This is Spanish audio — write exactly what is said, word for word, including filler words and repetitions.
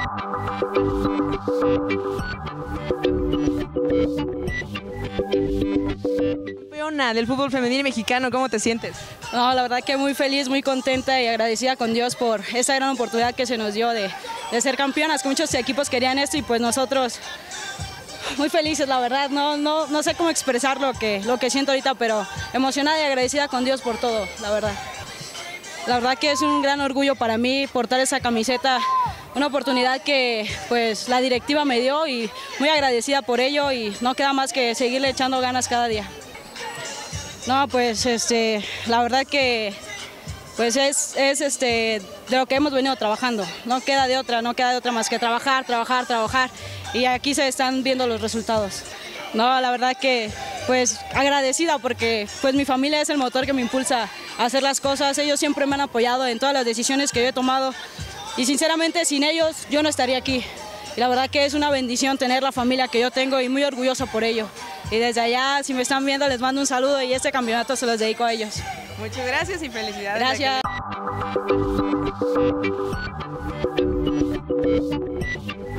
Campeona del fútbol femenil mexicano, ¿cómo te sientes? No, la verdad que muy feliz, muy contenta y agradecida con Dios por esa gran oportunidad que se nos dio de, de ser campeonas, que muchos equipos querían esto y pues nosotros muy felices, la verdad, no, no, no sé cómo expresar lo que, lo que siento ahorita, pero emocionada y agradecida con Dios por todo, la verdad. La verdad que es un gran orgullo para mí portar esa camiseta, una oportunidad que pues la directiva me dio y muy agradecida por ello y no queda más que seguirle echando ganas cada día. No, pues este, la verdad que pues es, es este, de lo que hemos venido trabajando, no queda de otra, no queda de otra más que trabajar, trabajar, trabajar y aquí se están viendo los resultados. No, la verdad que pues agradecida porque pues mi familia es el motor que me impulsa a hacer las cosas, ellos siempre me han apoyado en todas las decisiones que yo he tomado y sinceramente sin ellos yo no estaría aquí. Y la verdad que es una bendición tener la familia que yo tengo y muy orgullosa por ello. Y desde allá, si me están viendo, les mando un saludo y este campeonato se los dedico a ellos. Muchas gracias y felicidades. Gracias.